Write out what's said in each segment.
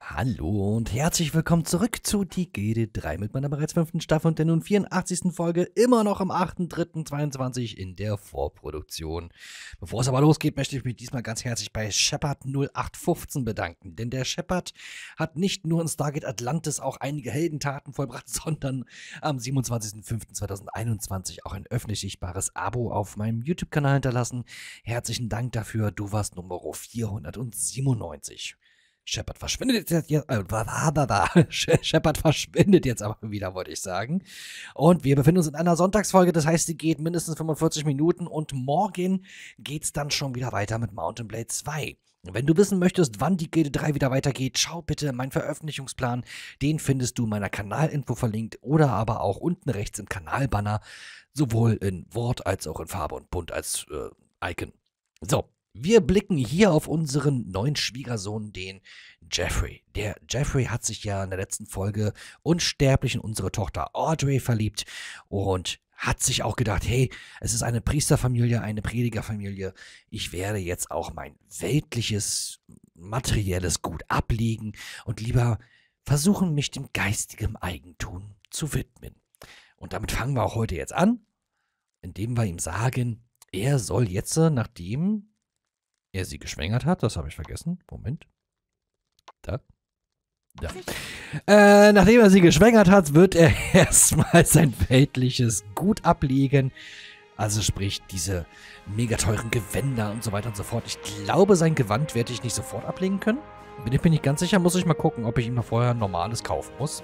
Hallo und herzlich willkommen zurück zu Die GD3 mit meiner bereits 5. Staffel und der nun 84. Folge, immer noch am 8.3.22 in der Vorproduktion. Bevor es aber losgeht, möchte ich mich diesmal ganz herzlich bei Shepard 0815 bedanken, denn der Shepard hat nicht nur in Stargate Atlantis auch einige Heldentaten vollbracht, sondern am 27.05.2021 auch ein öffentlich sichtbares Abo auf meinem YouTube-Kanal hinterlassen. Herzlichen Dank dafür, du warst Nummer 497. Shepard verschwindet jetzt, Shepard verschwindet jetzt aber wieder, wollte ich sagen. Und wir befinden uns in einer Sonntagsfolge, das heißt, sie geht mindestens 45 Minuten und morgen geht's dann schon wieder weiter mit Mount & Blade 2. Wenn du wissen möchtest, wann die GD3 wieder weitergeht, schau bitte meinen Veröffentlichungsplan. Den findest du in meiner Kanalinfo verlinkt oder aber auch unten rechts im Kanalbanner, sowohl in Wort als auch in Farbe und bunt als Icon. So. Wir blicken hier auf unseren neuen Schwiegersohn, den Jeffrey. Der Jeffrey hat sich ja in der letzten Folge unsterblich in unsere Tochter Audrey verliebt und hat sich auch gedacht, hey, es ist eine Priesterfamilie, eine Predigerfamilie. Ich werde jetzt auch mein weltliches, materielles Gut ablegen und lieber versuchen, mich dem geistigen Eigentum zu widmen. Und damit fangen wir auch heute jetzt an, indem wir ihm sagen, er soll jetzt, nachdem er sie geschwängert hat, das habe ich vergessen. Moment. Da. Ja. Nachdem er sie geschwängert hat, wird er erstmal sein weltliches Gut ablegen. Also sprich, diese mega teuren Gewänder und so weiter und so fort. Ich glaube, sein Gewand werde ich nicht sofort ablegen können. Bin ich mir nicht ganz sicher. Muss ich mal gucken, ob ich ihm noch vorher ein normales kaufen muss.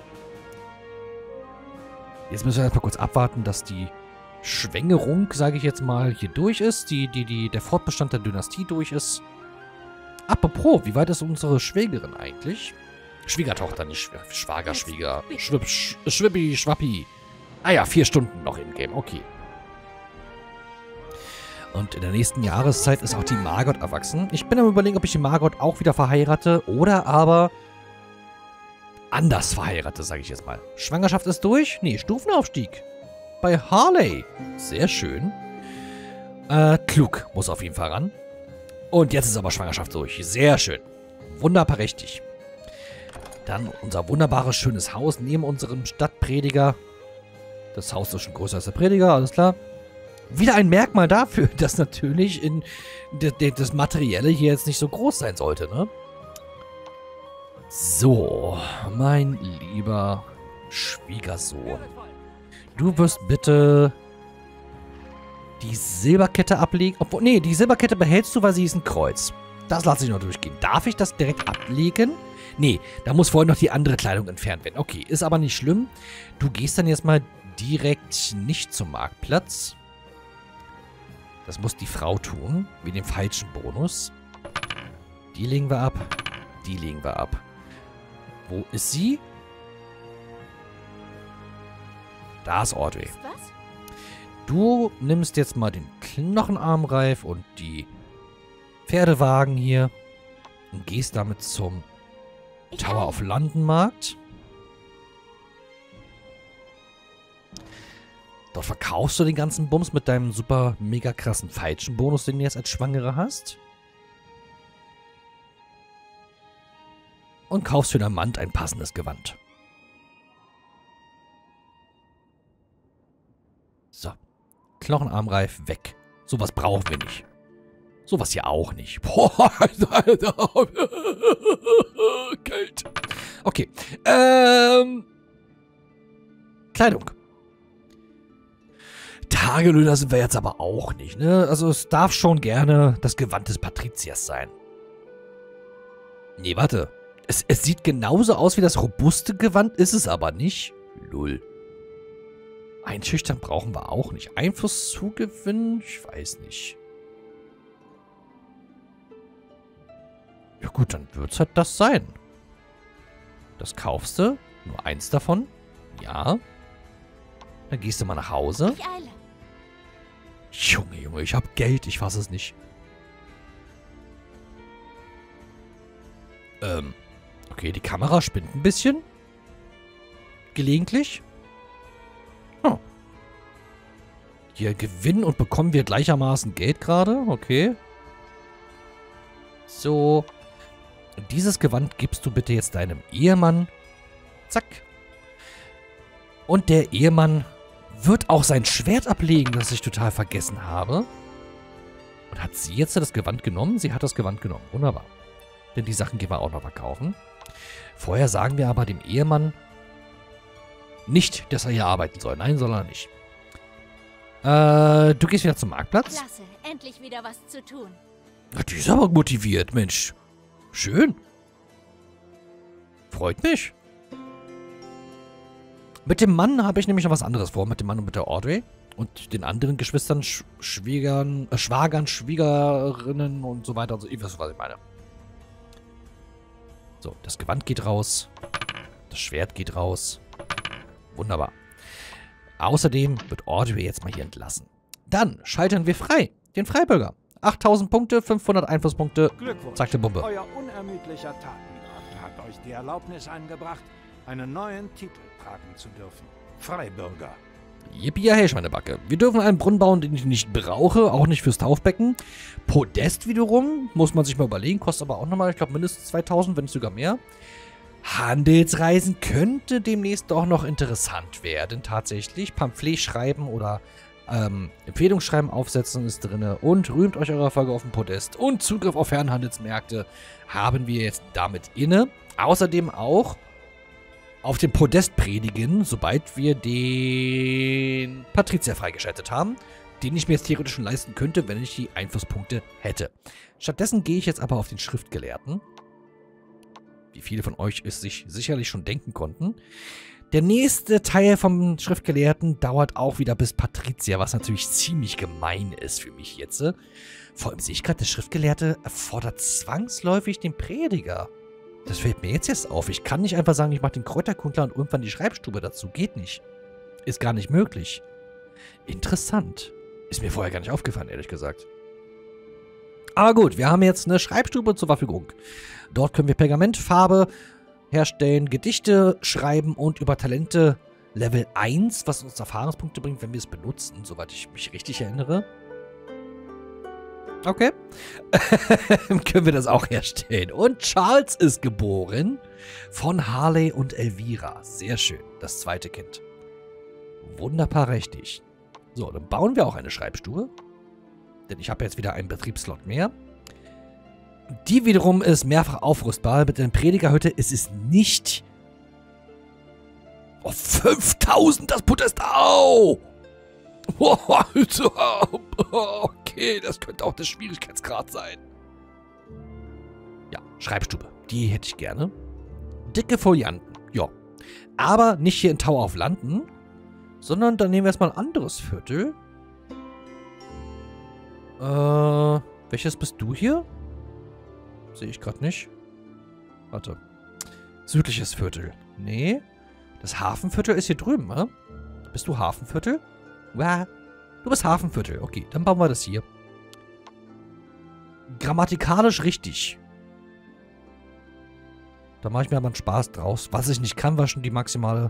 Jetzt müssen wir erstmal kurz abwarten, dass die Schwängerung, sage ich jetzt mal, hier durch ist, der Fortbestand der Dynastie durch ist. Apropos, wie weit ist unsere Schwägerin eigentlich? Schwiegertochter, nicht Schwager, Schwieger. Schwippi, Schwappi. Ah ja, 4 Stunden noch im Game, okay. Und in der nächsten Jahreszeit ist auch die Margot erwachsen. Ich bin am Überlegen, ob ich die Margot auch wieder verheirate oder aber anders verheirate, sage ich jetzt mal. Schwangerschaft ist durch? Nee, Stufenaufstieg. Bei Harley. Sehr schön. Klug muss auf jeden Fall ran. Und jetzt ist aber Schwangerschaft durch. Sehr schön. Wunderbar richtig. Dann unser wunderbares, schönes Haus neben unserem Stadtprediger. Das Haus ist schon größer als der Prediger, alles klar. Wieder ein Merkmal dafür, dass natürlich das Materielle hier jetzt nicht so groß sein sollte, ne? So, mein lieber Schwiegersohn. Du wirst bitte die Silberkette ablegen. Obwohl, nee, die Silberkette behältst du, weil sie ist ein Kreuz. Das lasse ich noch durchgehen. Darf ich das direkt ablegen? Nee, da muss vorher noch die andere Kleidung entfernt werden. Okay, ist aber nicht schlimm. Du gehst dann jetzt mal direkt nicht zum Marktplatz. Das muss die Frau tun, wie den falschen Bonus. Die legen wir ab. Die legen wir ab. Wo ist sie? Da ist Audrey. Du nimmst jetzt mal den Knochenarmreif und die Pferdewagen hier und gehst damit zum Tower of London Markt. Dort verkaufst du den ganzen Bums mit deinem super mega krassen Feitschenbonus, den du jetzt als Schwangere hast. Und kaufst für deinen Mann ein passendes Gewand. So. Knochenarmreif weg. Sowas brauchen wir nicht. Sowas hier auch nicht. Boah, Alter. Kalt. Okay. Kleidung. Tagelöhner sind wir jetzt aber auch nicht, ne? Also es darf schon gerne das Gewand des Patriziers sein. Nee, warte. Es sieht genauso aus wie das robuste Gewand, ist es aber nicht. Lull. Einschüchtern brauchen wir auch nicht. Einfluss zugewinnen? Ich weiß nicht. Ja gut, dann wird es halt das sein. Das kaufst du. Nur eins davon. Ja. Dann gehst du mal nach Hause. Ich eile. Junge, ich hab Geld. Ich fasse es nicht. Okay, die Kamera spinnt ein bisschen. Gelegentlich. Oh. Hier gewinnen und bekommen wir gleichermaßen Geld gerade. Okay. So. Dieses Gewand gibst du bitte jetzt deinem Ehemann. Zack. Und der Ehemann wird auch sein Schwert ablegen, das ich total vergessen habe. Und hat sie jetzt das Gewand genommen? Sie hat das Gewand genommen. Wunderbar. Denn die Sachen gehen wir auch noch verkaufen. Vorher sagen wir aber dem Ehemann nicht, dass er hier arbeiten soll. Nein, soll er nicht. Du gehst wieder zum Marktplatz? Klasse, endlich wieder was zu tun. Die ist aber motiviert, Mensch. Schön. Freut mich. Mit dem Mann habe ich nämlich noch was anderes vor. Mit dem Mann und mit der Audrey. Und den anderen Geschwistern, Schwagern, Schwiegerinnen und so weiter und so. Ihr wisst, was ich meine. So, das Gewand geht raus. Das Schwert geht raus. Wunderbar. Außerdem wird Audrey jetzt mal hier entlassen. Dann schalten wir frei. Den Freibürger. 8000 Punkte, 500 Einflusspunkte. Glückwunsch. Zack, die Bombe. Euer unermüdlicher Tatendrang hat euch die Erlaubnis eingebracht, einen neuen Titel tragen zu dürfen. Freibürger. Yippie, hey, Schweinebacke. Wir dürfen einen Brunnen bauen, den ich nicht brauche, auch nicht fürs Taufbecken. Podest wiederum, muss man sich mal überlegen, kostet aber auch nochmal, ich glaube, mindestens 2000, wenn nicht sogar mehr. Handelsreisen könnte demnächst doch noch interessant werden, tatsächlich. Pamphlet schreiben oder Empfehlungsschreiben aufsetzen ist drin. Und rühmt euch eurer Erfolge auf dem Podest. Und Zugriff auf Fernhandelsmärkte haben wir jetzt damit inne. Außerdem auch auf dem Podest predigen, sobald wir den Patrizier freigeschaltet haben, den ich mir jetzt theoretisch schon leisten könnte, wenn ich die Einflusspunkte hätte. Stattdessen gehe ich jetzt aber auf den Schriftgelehrten, wie viele von euch es sich sicherlich schon denken konnten. Der nächste Teil vom Schriftgelehrten dauert auch wieder bis Patrizier, was natürlich ziemlich gemein ist für mich jetzt. Vor allem sehe ich gerade, der Schriftgelehrte erfordert zwangsläufig den Prediger. Das fällt mir jetzt auf. Ich kann nicht einfach sagen, ich mache den Kräuterkundler und irgendwann die Schreibstube dazu. Geht nicht. Ist gar nicht möglich. Interessant. Ist mir vorher gar nicht aufgefallen, ehrlich gesagt. Aber gut, wir haben jetzt eine Schreibstube zur Verfügung. Dort können wir Pergamentfarbe herstellen, Gedichte schreiben und über Talente Level 1, was uns Erfahrungspunkte bringt, wenn wir es benutzen, soweit ich mich richtig erinnere. Okay. Können wir das auch herstellen. Und Charles ist geboren von Harley und Elvira. Sehr schön. Das zweite Kind. Wunderbar richtig. So, dann bauen wir auch eine Schreibstube. Denn ich habe jetzt wieder einen Betriebsslot mehr. Die wiederum ist mehrfach aufrüstbar. Mit der Predigerhütte ist es nicht. Oh, 5000 das Podest. Au! Okay, das könnte auch der Schwierigkeitsgrad sein. Ja, Schreibstube. Die hätte ich gerne. Dicke Folianten. Ja. Aber nicht hier in Tower of London, sondern dann nehmen wir erstmal ein anderes Viertel. Welches bist du hier? Sehe ich gerade nicht. Warte. Südliches Viertel. Nee. Das Hafenviertel ist hier drüben, ne? Bist du Hafenviertel? Ja. Du bist Hafenviertel. Okay, dann bauen wir das hier. Grammatikalisch richtig. Da mache ich mir aber einen Spaß draus. Was ich nicht kann, war schon die maximale...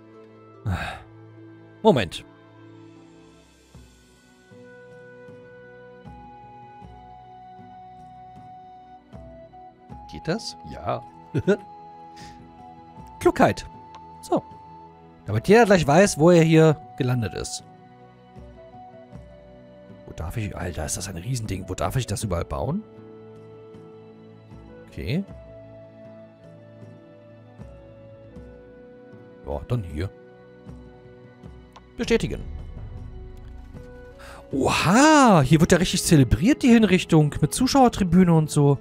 Moment. Geht das? Ja. Klugheit. So. Damit jeder gleich weiß, wo er hier gelandet ist. Wo darf ich... Alter, ist das ein Riesending. Wo darf ich das überall bauen? Okay. Ja, dann hier. Bestätigen. Oha, hier wird ja richtig zelebriert, die Hinrichtung. Mit Zuschauertribüne und so.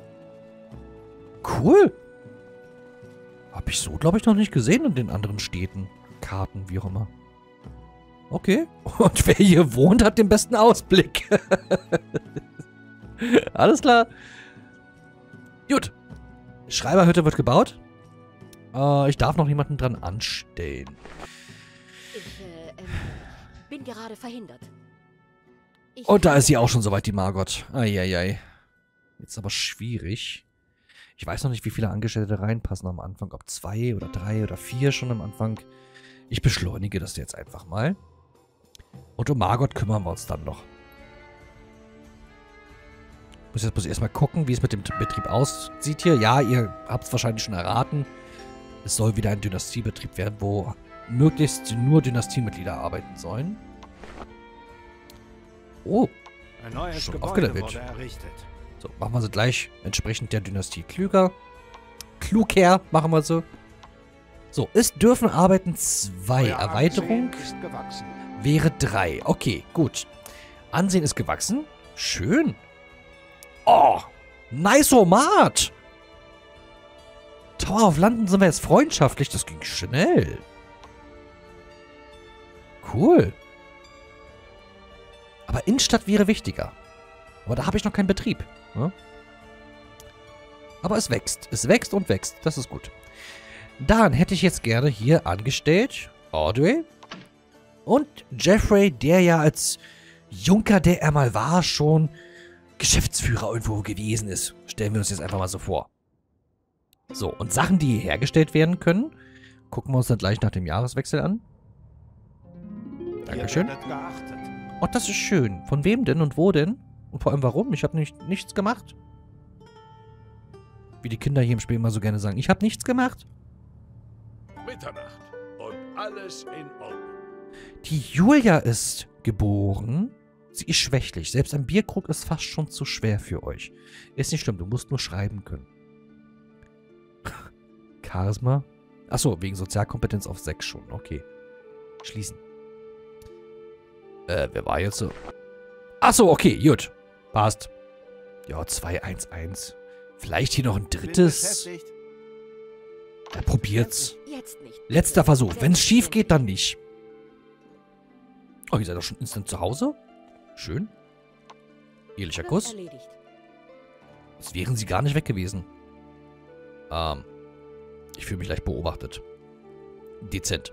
Cool. Hab ich so, glaube ich, noch nicht gesehen in den anderen Städten. Karten, wie auch immer. Okay. Und wer hier wohnt, hat den besten Ausblick. Alles klar. Gut. Schreiberhütte wird gebaut. Ich darf noch jemanden dran anstellen. Ich bin gerade verhindert. Und da ist sie auch schon soweit, die Margot. Eieiei. Jetzt aber schwierig. Ich weiß noch nicht, wie viele Angestellte reinpassen am Anfang. Ob 2 oder 3 oder 4 schon am Anfang. Ich beschleunige das jetzt einfach mal. Und um Margot kümmern wir uns dann noch. Muss erstmal gucken, wie es mit dem Betrieb aussieht hier. Ja, ihr habt es wahrscheinlich schon erraten. Es soll wieder ein Dynastiebetrieb werden, wo möglichst nur Dynastiemitglieder arbeiten sollen. Oh, Ein neues schon Gebäude aufgelevelt. wurde errichtet. So, machen wir sie gleich entsprechend der Dynastie klüger. Klugher machen wir sie. So, es dürfen arbeiten 2. Euer Erweiterung Ansehen ist gewachsen. wäre 3. Okay, gut. Ansehen ist gewachsen. Schön. Oh, nice Format. Tower of London sind wir jetzt freundschaftlich. Das ging schnell. Cool. Aber Innenstadt wäre wichtiger. Aber da habe ich noch keinen Betrieb. Ne? Aber es wächst. Es wächst und wächst. Das ist gut. Dann hätte ich jetzt gerne hier angestellt Audrey und Jeffrey, der ja als Junker, der er mal war, schon Geschäftsführer irgendwo gewesen ist. Stellen wir uns jetzt einfach mal so vor. So, und Sachen, die hier hergestellt werden können, gucken wir uns dann gleich nach dem Jahreswechsel an. Dankeschön. Ihr werdet geachtet. Oh, das ist schön. Von wem denn und wo denn? Und vor allem warum? Ich habe nichts gemacht. Wie die Kinder hier im Spiel immer so gerne sagen. Ich habe nichts gemacht. Mitternacht und alles in Ordnung. Die Julia ist geboren. Sie ist schwächlich. Selbst ein Bierkrug ist fast schon zu schwer für euch. Ist nicht schlimm, du musst nur schreiben können. Charisma. Achso, wegen Sozialkompetenz auf 6 schon. Okay. Schließen. Wer war jetzt so? Achso, okay, gut. Passt. Ja, 2-1-1. Vielleicht hier noch ein Bin drittes. beschäftigt. Ja, probiert's. Jetzt nicht. Letzter Versuch. Wenn es schief geht, dann nicht. Oh, ihr seid doch schon instant zu Hause? Schön. Ehrlicher Wird Kuss. erledigt. Jetzt wären sie gar nicht weg gewesen. Ich fühle mich leicht beobachtet. Dezent.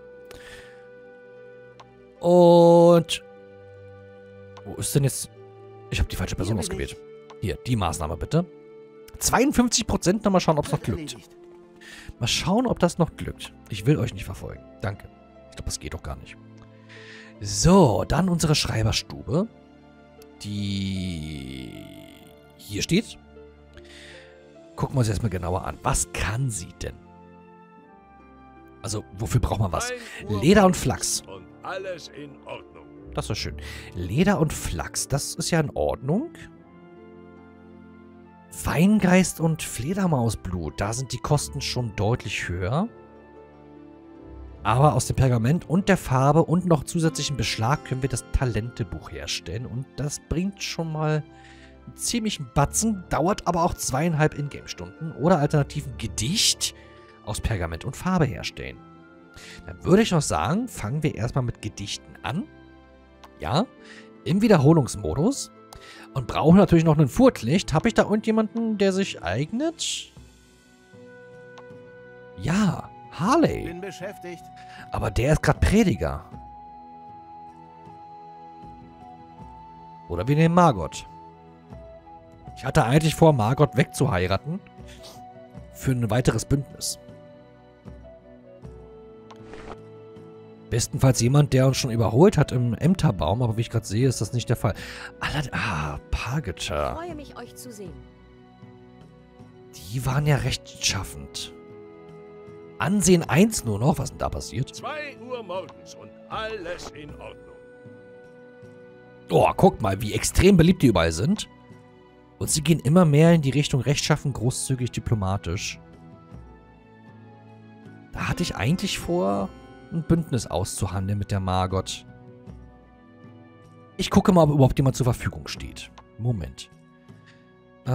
Und... Wo ist denn jetzt... Ich habe die falsche Person Hier bin ausgewählt. Hier, die Maßnahme bitte. 52%. Mal schauen, ob es noch Wird glückt. erledigt. Mal schauen, ob das noch glückt. Ich will euch nicht verfolgen. Danke. Ich glaube, das geht doch gar nicht. So, dann unsere Schreiberstube. Die hier steht. Gucken wir uns erstmal genauer an. Was kann sie denn? Also, wofür braucht man was? 1 Uhr Leder und morgens Flachs. Und alles in Ordnung. Das ist schön. Leder und Flachs, das ist ja in Ordnung. Weingeist und Fledermausblut, da sind die Kosten schon deutlich höher. Aber aus dem Pergament und der Farbe und noch zusätzlichen Beschlag können wir das Talentebuch herstellen. Und das bringt schon mal einen ziemlichen Batzen, dauert aber auch 2,5 Ingame-Stunden. Oder alternativ ein Gedicht aus Pergament und Farbe herstellen. Dann würde ich noch sagen, fangen wir erstmal mit Gedichten an. Ja, im Wiederholungsmodus. Und brauchen natürlich noch ein Furtlicht. Habe ich da irgendjemanden, der sich eignet? Ja, Harley. Bin beschäftigt. Aber der ist gerade Prediger. Oder wir nehmen Margot. Ich hatte eigentlich vor, Margot wegzuheiraten. Für ein weiteres Bündnis. Bestenfalls jemand, der uns schon überholt hat im Ämterbaum. Aber wie ich gerade sehe, ist das nicht der Fall. Pargeter. Ich freue mich, euch zu sehen. Die waren ja rechtschaffend. Ansehen 1 nur noch. Was denn da passiert? 2 Uhr morgens und alles in Ordnung. Oh, guck mal, wie extrem beliebt die überall sind. Und sie gehen immer mehr in die Richtung rechtschaffen, großzügig, diplomatisch. Da hatte ich eigentlich vor, ein Bündnis auszuhandeln mit der Margot. Ich gucke mal, ob überhaupt jemand zur Verfügung steht. Moment. Wie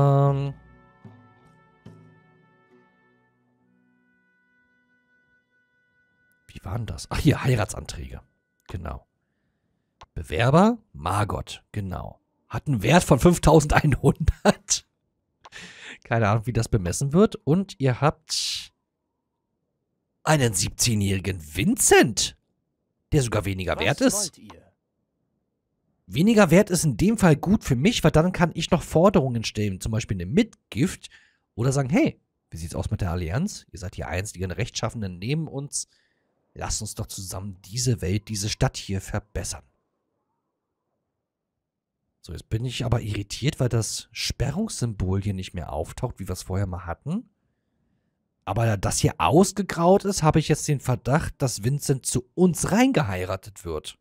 waren das? Ach, hier, Heiratsanträge. Genau. Bewerber, Margot, genau. Hat einen Wert von 5.100. Keine Ahnung, wie das bemessen wird. Und ihr habt einen 17-jährigen Vincent, der sogar weniger wert ist. Was wollt ihr? Weniger wert ist in dem Fall gut für mich, weil dann kann ich noch Forderungen stellen. Zum Beispiel eine Mitgift. Oder sagen, hey, wie sieht's aus mit der Allianz? Ihr seid die einzigen Rechtschaffenden neben uns. Lasst uns doch zusammen diese Welt, diese Stadt hier verbessern. So, jetzt bin ich aber irritiert, weil das Sperrungssymbol hier nicht mehr auftaucht, wie wir es vorher mal hatten. Aber da das hier ausgegraut ist, habe ich jetzt den Verdacht, dass Vincent zu uns reingeheiratet wird.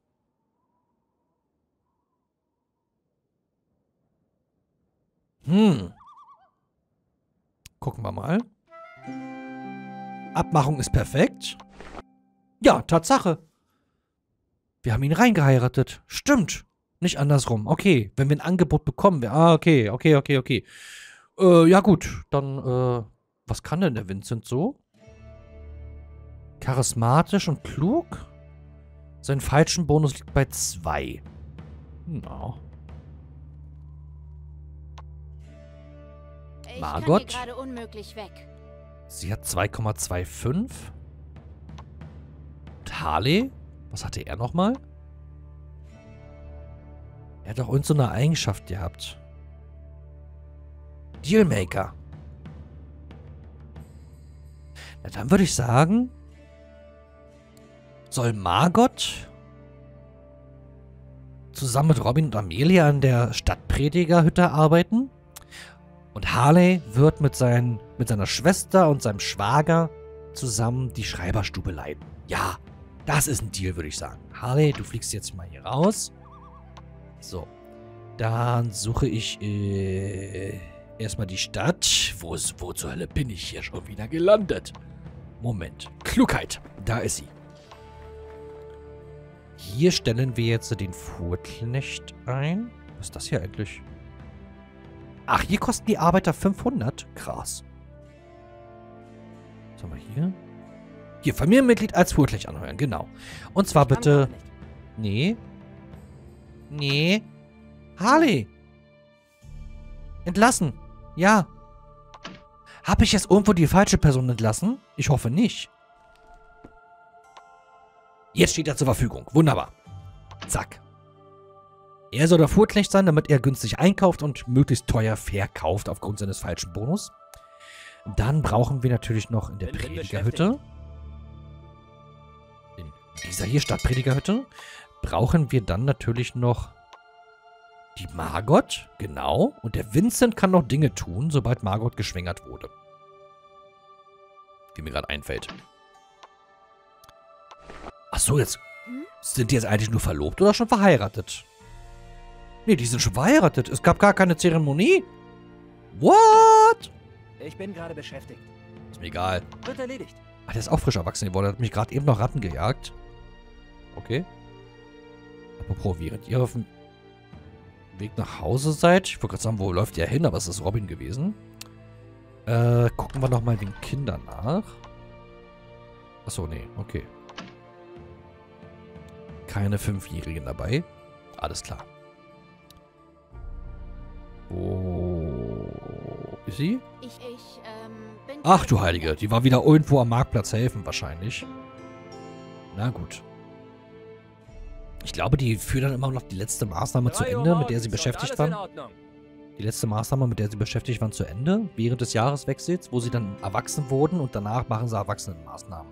Gucken wir mal. Abmachung ist perfekt. Ja, Tatsache. Wir haben ihn reingeheiratet. Stimmt. Nicht andersrum. Okay, wenn wir ein Angebot bekommen. Okay. Ja gut, dann, was kann denn der Vincent so? Charismatisch und klug? Sein falschen Bonus liegt bei 2. No. Margot? Ich kann hier gerade unmöglich weg. Sie hat 2,25. Und Harley? Was hatte er nochmal? Er hat doch uns so eine Eigenschaft gehabt. Dealmaker. Na, dann würde ich sagen, soll Margot zusammen mit Robin und Amelia an der Stadtpredigerhütte arbeiten? Und Harley wird mit seiner Schwester und seinem Schwager zusammen die Schreiberstube leiten. Ja, das ist ein Deal, würde ich sagen. Harley, du fliegst jetzt mal hier raus. So. Dann suche ich erstmal die Stadt. Wo zur Hölle bin ich hier schon wieder gelandet? Moment. Klugheit. Da ist sie. Hier stellen wir jetzt den Fuhrknecht ein. Was ist das hier eigentlich? Ach, hier kosten die Arbeiter 500. Krass. Was haben wir hier? Hier, Familienmitglied als Fuhrknecht anheuern. Genau. Und zwar bitte... Nee. Nee. Harley. Entlassen. Ja. Habe ich jetzt irgendwo die falsche Person entlassen? Ich hoffe nicht. Jetzt steht er zur Verfügung. Wunderbar. Zack. Er soll der Fuhrknecht sein, damit er günstig einkauft und möglichst teuer verkauft aufgrund seines falschen Bonus. Dann brauchen wir natürlich noch in der Predigerhütte, in dieser hier Stadtpredigerhütte, brauchen wir dann natürlich noch die Margot, genau. Und der Vincent kann noch Dinge tun, sobald Margot geschwängert wurde. Wie mir gerade einfällt. Achso, jetzt sind die jetzt eigentlich nur verlobt oder schon verheiratet? Nee, die sind schon verheiratet. Es gab gar keine Zeremonie. What? Ich bin gerade beschäftigt. Ist mir egal. Wird erledigt. Ach, der ist auch frisch erwachsen geworden. Der hat mich gerade eben noch Ratten gejagt. Okay. Apropos, während ihr auf dem Weg nach Hause seid. Ich wollte gerade sagen, wo läuft ihr hin? Aber es ist Robin gewesen. Gucken wir nochmal den Kindern nach. Achso, nee. Okay. Keine 5-Jährigen dabei. Alles klar. Wo ist sie? Bin... Ach du Heilige, die war wieder irgendwo am Marktplatz helfen wahrscheinlich. Na gut. Ich glaube, die führen dann immer noch die letzte Maßnahme zu Ende, mit der sie beschäftigt waren. Die letzte Maßnahme, mit der sie beschäftigt waren, zu Ende, während des Jahreswechsels, wo sie dann erwachsen wurden und danach machen sie Erwachsenenmaßnahmen.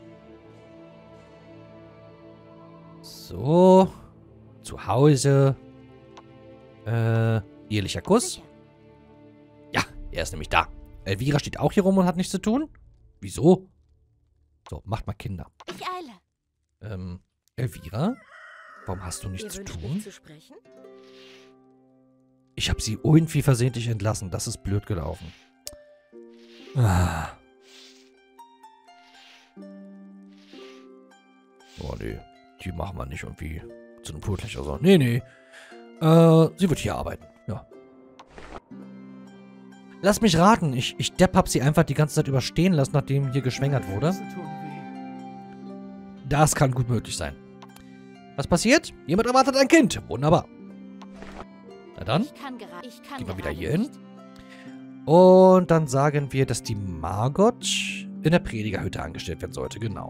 So. Zu Hause. Ehrlicher Kuss. Ja, er ist nämlich da. Elvira steht auch hier rum und hat nichts zu tun. Wieso? So, macht mal Kinder. Ich eile. Elvira? Warum hast du nichts zu tun? Zu sprechen? Ich habe sie irgendwie versehentlich entlassen. Das ist blöd gelaufen. Ah. Oh, nee. Die machen wir nicht irgendwie zu einem Fuhrknecht oder so. Nee, nee. Sie wird hier arbeiten. Ja. Lass mich raten. Ich Depp hab sie einfach die ganze Zeit überstehen lassen, nachdem hier geschwängert wurde. Das kann gut möglich sein. Was passiert? Jemand erwartet ein Kind. Wunderbar. Na dann. Gehen wir wieder hier hin. Und dann sagen wir, dass die Margot in der Predigerhütte angestellt werden sollte. Genau.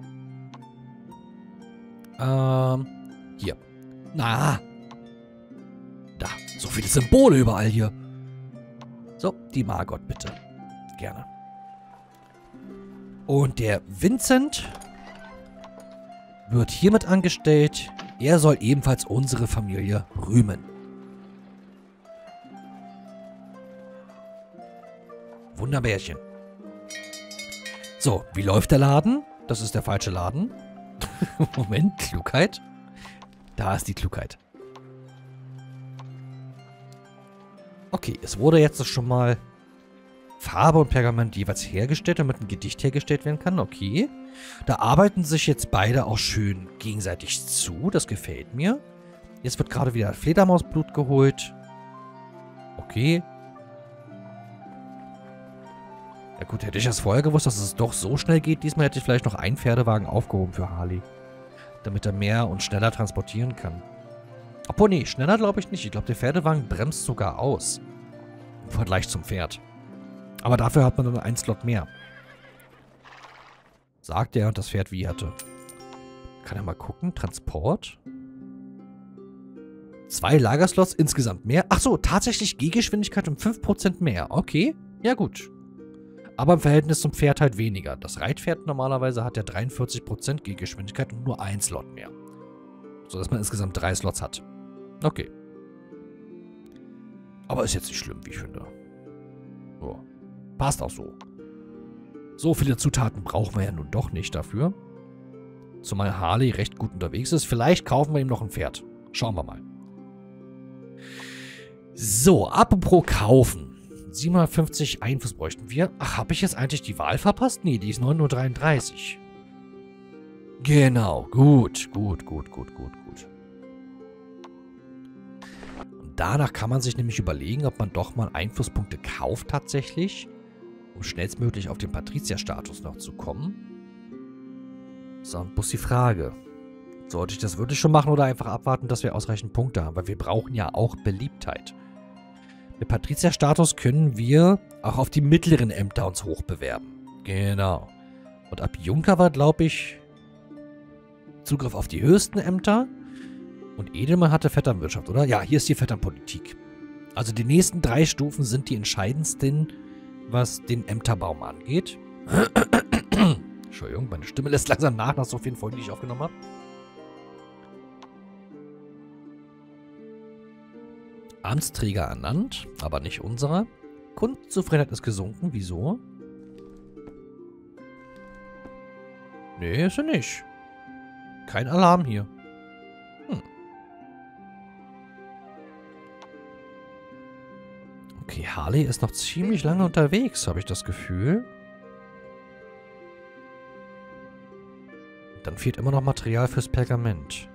Hier. Na. Da. So viele Symbole überall hier. So, die Margot bitte. Gerne. Und der Vincent wird hiermit angestellt. Er soll ebenfalls unsere Familie rühmen. Wunderbärchen. So, wie läuft der Laden? Das ist der falsche Laden. Moment, Klugheit. Da ist die Klugheit. Okay, es wurde jetzt schon mal Farbe und Pergament jeweils hergestellt, damit ein Gedicht hergestellt werden kann. Okay. Da arbeiten sich jetzt beide auch schön gegenseitig zu. Das gefällt mir. Jetzt wird gerade wieder Fledermausblut geholt. Okay. Ja gut, hätte ich das vorher gewusst, dass es doch so schnell geht. Diesmal hätte ich vielleicht noch einen Pferdewagen aufgehoben für Harley. Damit er mehr und schneller transportieren kann. Obwohl, nee, schneller glaube ich nicht. Ich glaube, der Pferdewagen bremst sogar aus. Im Vergleich zum Pferd. Aber dafür hat man dann einen Slot mehr. Sagt er und das Pferd wie hatte. Kann er mal gucken. Transport. 2 Lagerslots insgesamt mehr. Ach so, tatsächlich Gehgeschwindigkeit um 5% mehr. Okay, ja gut. Aber im Verhältnis zum Pferd halt weniger. Das Reitpferd normalerweise hat ja 43% Gehgeschwindigkeit und nur 1 Slot mehr. Sodass man insgesamt 3 Slots hat. Okay. Aber ist jetzt nicht schlimm, wie ich finde. So. Passt auch so. So viele Zutaten brauchen wir ja nun doch nicht dafür. Zumal Harley recht gut unterwegs ist. Vielleicht kaufen wir ihm noch ein Pferd. Schauen wir mal. So, apropos kaufen. 750 Einfluss bräuchten wir. Ach, habe ich jetzt eigentlich die Wahl verpasst? Nee, die ist 9:33 Uhr. Genau, gut. Und danach kann man sich nämlich überlegen, ob man doch mal Einflusspunkte kauft tatsächlich, um schnellstmöglich auf den Patrizierstatus noch zu kommen. So, und bloß die Frage. Sollte ich das wirklich schon machen oder einfach abwarten, dass wir ausreichend Punkte haben? Weil wir brauchen ja auch Beliebtheit. Mit Patrizierstatus können wir auch auf die mittleren Ämter uns hochbewerben. Genau. Und ab Junker war, glaube ich, Zugriff auf die höchsten Ämter. Und Edelmann hatte Vetternwirtschaft, oder? Ja, hier ist die Vetternpolitik. Also die nächsten 3 Stufen sind die entscheidendsten, was den Ämterbaum angeht. Entschuldigung, meine Stimme lässt langsam nach so vielen Folgen, die ich aufgenommen habe. Amtsträger ernannt, aber nicht unserer. Kundenzufriedenheit ist gesunken. Wieso? Nee, ist er nicht. Kein Alarm hier. Okay, Harley ist noch ziemlich lange unterwegs, habe ich das Gefühl. Dann fehlt immer noch Material fürs Pergament.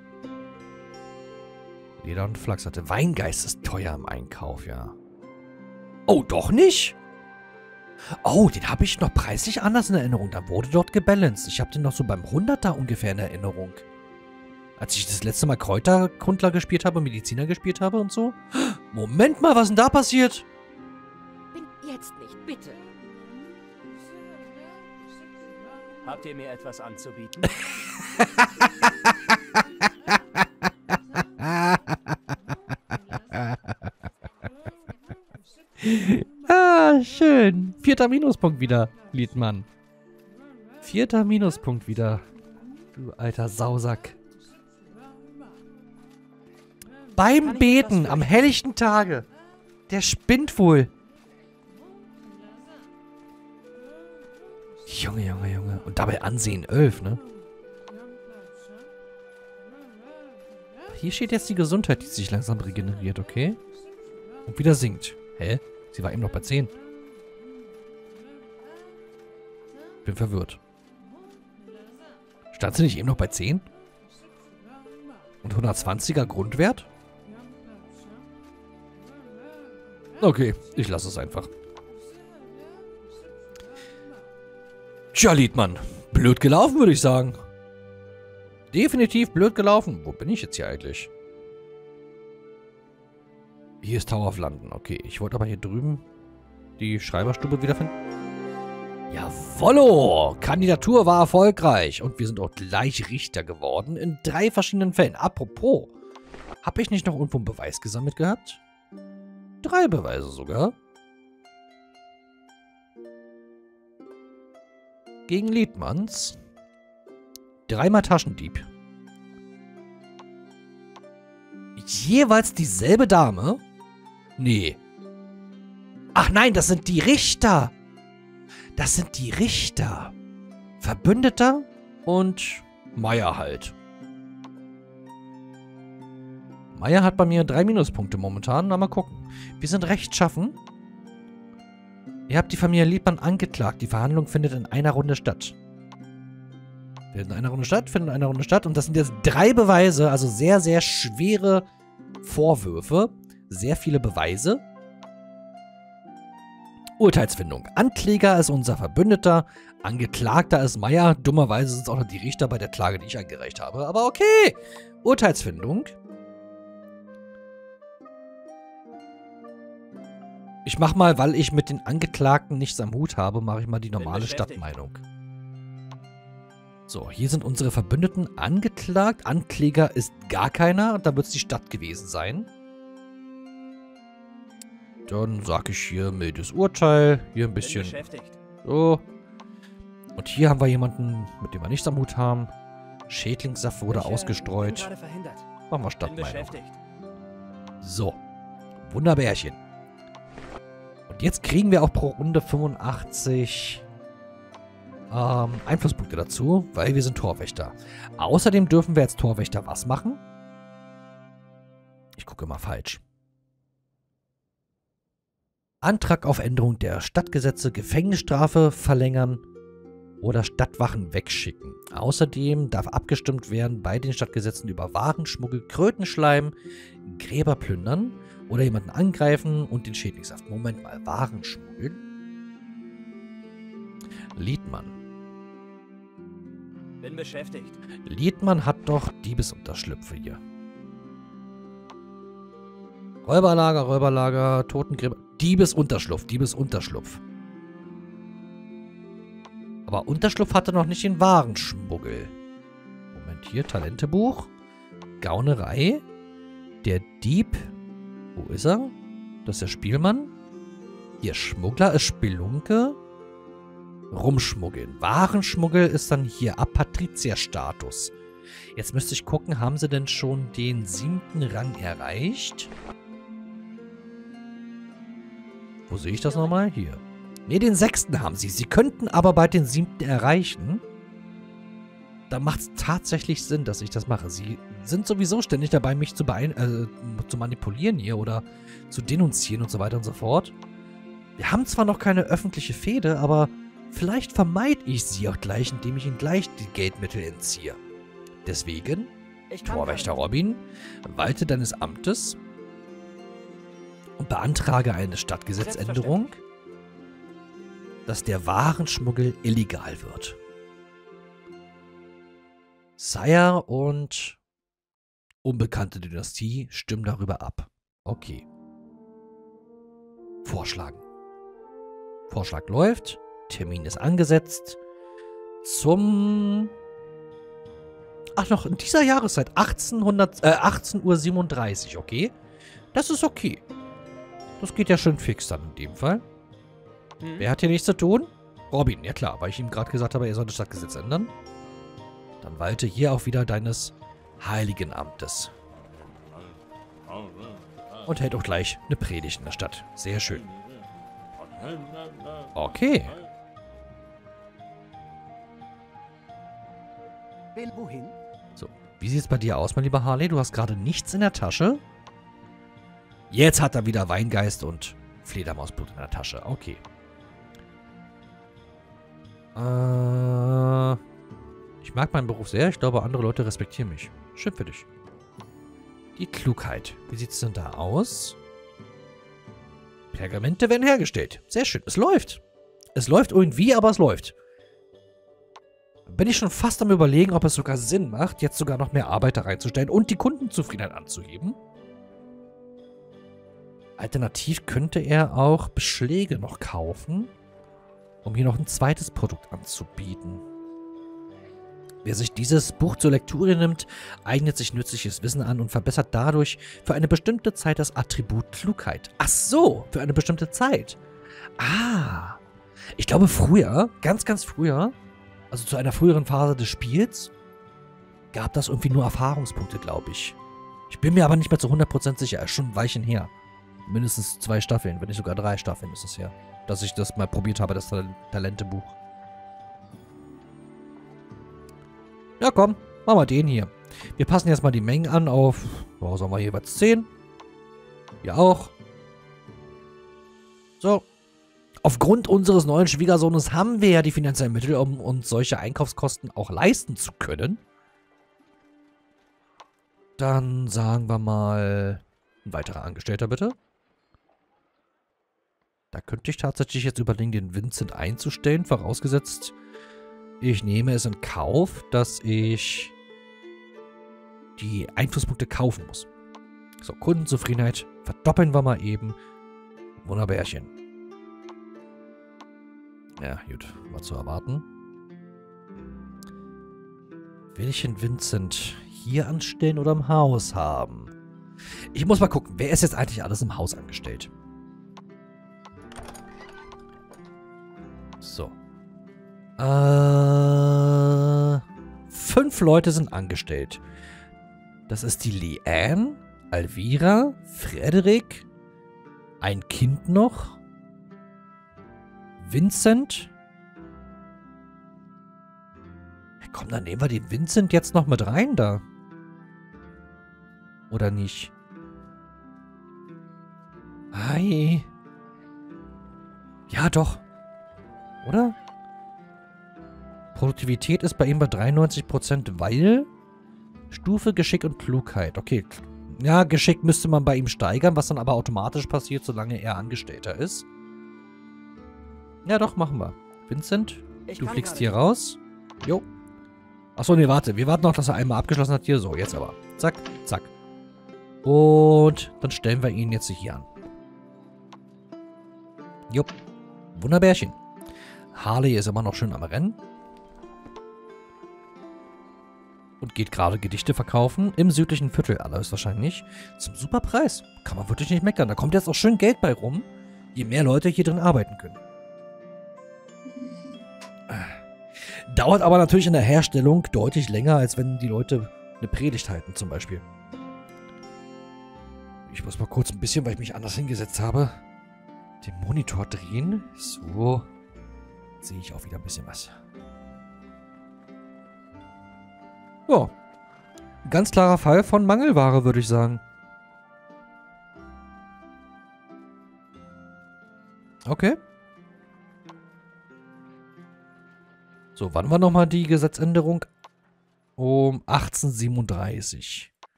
Leder und Flachs hatte. Weingeist ist teuer im Einkauf, ja. Oh, doch nicht? Oh, den habe ich noch preislich anders in Erinnerung. Da wurde dort gebalanced. Ich habe den noch so beim 100er ungefähr in Erinnerung. Als ich das letzte Mal Kräuterkundler gespielt habe, Mediziner gespielt habe und so. Moment mal, was ist denn da passiert? Bin jetzt nicht, bitte. Habt ihr mir etwas anzubieten? Ah, schön. 4. Minuspunkt wieder, Liedmann. 4. Minuspunkt wieder. Du alter Sausack. Beim Beten am helllichten Tage. Der spinnt wohl. Junge. Und dabei Ansehen 11, ne? Hier steht jetzt die Gesundheit, die sich langsam regeneriert, okay? Und wieder sinkt. Hä? Sie war eben noch bei 10. Bin verwirrt. Stand sie nicht eben noch bei 10? Und 120er Grundwert? Okay, ich lasse es einfach. Tja, Liedmann. Blöd gelaufen, würde ich sagen. Definitiv blöd gelaufen. Wo bin ich jetzt hier eigentlich? Hier ist Tower of London. Okay, ich wollte aber hier drüben die Schreiberstube wiederfinden. Jawollo! Kandidatur war erfolgreich. Und wir sind auch gleich Richter geworden. In 3 verschiedenen Fällen. Apropos. Habe ich nicht noch irgendwo einen Beweis gesammelt gehabt? 3 Beweise sogar. Gegen Liedmanns. 3-mal Taschendieb. Jeweils dieselbe Dame? Nee. Ach nein, das sind die Richter. Das sind die Richter. Verbündeter und Meier halt. Meier hat bei mir 3 Minuspunkte momentan. Na, mal gucken. Wir sind rechtschaffen. Ihr habt die Familie Liebmann angeklagt. Die Verhandlung findet in einer Runde statt. Findet in einer Runde statt. Und das sind jetzt 3 Beweise, also sehr, sehr schwere Vorwürfe. Sehr viele Beweise. Urteilsfindung. Ankläger ist unser Verbündeter. Angeklagter ist Meier. Dummerweise sind es auch noch die Richter bei der Klage, die ich eingereicht habe. Aber okay. Urteilsfindung. Ich mach mal, weil ich mit den Angeklagten nichts am Hut habe, mache ich mal die normale Stadtmeinung. So, hier sind unsere Verbündeten angeklagt. Ankläger ist gar keiner. Da wird es die Stadt gewesen sein. Dann sage ich hier mildes Urteil. Hier ein bisschen. So. Und hier haben wir jemanden, mit dem wir nichts am Hut haben. Schädlingssaft wurde ausgestreut. Machen wir Stadtmeinung. So. Wunderbärchen. Und jetzt kriegen wir auch pro Runde 85 Einflusspunkte dazu, weil wir sind Torwächter. Außerdem dürfen wir als Torwächter was machen? Ich gucke mal falsch. Antrag auf Änderung der Stadtgesetze, Gefängnisstrafe verlängern oder Stadtwachen wegschicken. Außerdem darf abgestimmt werden bei den Stadtgesetzen über Warenschmuggel, Krötenschleim, Gräber plündern oder jemanden angreifen und den Schädlingssaft. Moment mal, Warenschmuggel? Liedmann. Bin beschäftigt. Liedmann hat doch Diebesunterschlüpfe hier. Räuberlager, Totengräber. Diebesunterschlupf. Aber Unterschlupf hatte noch nicht den Warenschmuggel. Moment, hier, Talentebuch. Gaunerei. Der Dieb. Wo ist er? Das ist der Spielmann. Hier, Schmuggler ist Spelunke. Rumschmuggeln. Warenschmuggel ist dann hier ab Patrizierstatus. Jetzt müsste ich gucken, haben sie denn schon den 7. Rang erreicht? Wo sehe ich das nochmal? Hier. Ne, den 6. haben sie. Sie könnten aber bald den 7. erreichen. Da macht es tatsächlich Sinn, dass ich das mache. Sie sind sowieso ständig dabei, mich zu manipulieren hier oder zu denunzieren und so weiter und so fort. Wir haben zwar noch keine öffentliche Fehde, aber vielleicht vermeide ich sie auch gleich, indem ich ihnen gleich die Geldmittel entziehe. Deswegen, Torwächter Robin, walte deines Amtes und beantrage eine Stadtgesetzänderung, dass der Warenschmuggel illegal wird. Sire und unbekannte Dynastie stimmen darüber ab. Okay. Vorschlagen. Vorschlag läuft. Termin ist angesetzt. Zum... Ach, noch in dieser Jahreszeit. 18:37 Uhr, okay? Das ist okay. Das geht ja schön fix dann in dem Fall. Wer hat hier nichts zu tun? Robin, ja klar, weil ich ihm gerade gesagt habe, er soll das Stadtgesetz ändern. Dann walte hier auch wieder deines heiligen Amtes. Und hält auch gleich eine Predigt in der Stadt. Sehr schön. Okay. Wohin? So, wie sieht es bei dir aus, mein lieber Harley? Du hast gerade nichts in der Tasche. Jetzt hat er wieder Weingeist und Fledermausblut in der Tasche. Okay. Ich mag meinen Beruf sehr. Ich glaube, andere Leute respektieren mich. Schön für dich. Die Klugheit. Wie sieht es denn da aus? Pergamente werden hergestellt. Sehr schön. Es läuft. Es läuft irgendwie, aber es läuft. Bin ich schon fast am Überlegen, ob es sogar Sinn macht, jetzt sogar noch mehr Arbeiter reinzustellen und die Kundenzufriedenheit anzuheben. Alternativ könnte er auch Beschläge noch kaufen, um hier noch ein zweites Produkt anzubieten. Wer sich dieses Buch zur Lektüre nimmt, eignet sich nützliches Wissen an und verbessert dadurch für eine bestimmte Zeit das Attribut Klugheit. Ach so, für eine bestimmte Zeit. Ah, ich glaube früher, ganz, ganz früher, also zu einer früheren Phase des Spiels, gab das irgendwie nur Erfahrungspunkte, glaube ich. Ich bin mir aber nicht mehr zu 100% sicher, ist schon ein Weilchen her. Mindestens 2 Staffeln, wenn nicht sogar 3 Staffeln ist es her. dass ich das mal probiert habe, das Talentebuch. Ja, komm. Machen wir den hier. Wir passen jetzt mal die Mengen an auf, oh, sagen wir jeweils 10. Hier auch. So. Aufgrund unseres neuen Schwiegersohnes haben wir ja die finanziellen Mittel, um uns solche Einkaufskosten auch leisten zu können. Dann sagen wir mal ein weiterer Angestellter, bitte. Da könnte ich tatsächlich jetzt überlegen, den Vincent einzustellen, vorausgesetzt, ich nehme es in Kauf, dass ich die Einflusspunkte kaufen muss. So, Kundenzufriedenheit verdoppeln wir mal eben. Wunderbärchen. Ja, gut, war zu erwarten. Will ich den Vincent hier anstellen oder im Haus haben? Ich muss mal gucken, wer ist jetzt eigentlich alles im Haus angestellt? So. 5 Leute sind angestellt. Das ist die Leanne, Alvira, Frederik, ein Kind noch, Vincent. Komm, dann nehmen wir den Vincent jetzt noch mit rein da. Oder nicht? Hi. Ja, doch. Oder? Produktivität ist bei ihm bei 93%, weil Stufe, Geschick und Klugheit. Okay. Ja, Geschick müsste man bei ihm steigern, was dann aber automatisch passiert, solange er Angestellter ist. Ja, doch, machen wir. Vincent, du fliegst hier raus. Jo. Achso, nee, warte. Wir warten noch, dass er einmal abgeschlossen hat hier. So, jetzt aber. Zack, zack. Und dann stellen wir ihn jetzt hier an. Jupp. Wunderbärchen. Harley ist immer noch schön am Rennen. Und geht gerade Gedichte verkaufen. Im südlichen Viertel allerhöchstwahrscheinlich. Zum super Preis. Kann man wirklich nicht meckern. Da kommt jetzt auch schön Geld bei rum. Je mehr Leute hier drin arbeiten können. Dauert aber natürlich in der Herstellung deutlich länger, als wenn die Leute eine Predigt halten zum Beispiel. Ich muss mal kurz ein bisschen, weil ich mich anders hingesetzt habe, den Monitor drehen. So. Jetzt sehe ich auch wieder ein bisschen was. Ja. Ganz klarer Fall von Mangelware, würde ich sagen. Okay. So, wann war nochmal die Gesetzänderung? Um 1837.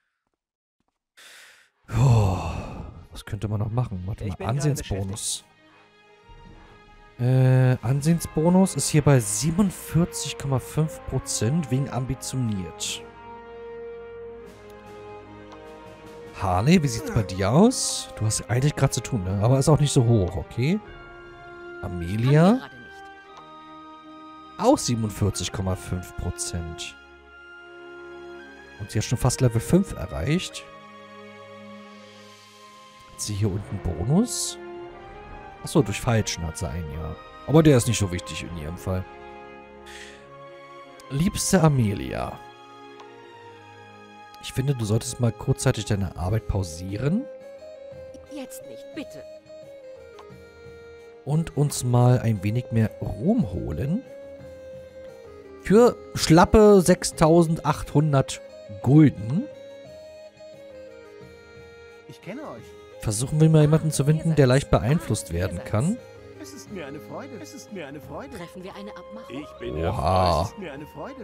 Oh, was könnte man noch machen? Warte mal, Ansehensbonus. Ansehensbonus ist hier bei 47,5% wegen ambitioniert. Harley, wie sieht's bei dir aus? Du hast eigentlich gerade zu tun, ne? Aber ist auch nicht so hoch, okay? Amelia. Auch 47,5%. Und sie hat schon fast Level 5 erreicht. Hat sie hier unten Bonus? Achso, durch Falschen hat sie einen, ja. Aber der ist nicht so wichtig in ihrem Fall. Liebste Amelia. Ich finde, du solltest mal kurzzeitig deine Arbeit pausieren. Jetzt nicht, bitte. Und uns mal ein wenig mehr Ruhm holen. Für schlappe 6.800 Gulden. Ich kenne euch. Versuchen wir mal jemanden zu finden, der leicht beeinflusst werden kann. Es ist mir eine Freude. Es ist mir eine Freude. Treffen wir eine Abmachung? Ich bin Oha. Es ist mir eine Freude.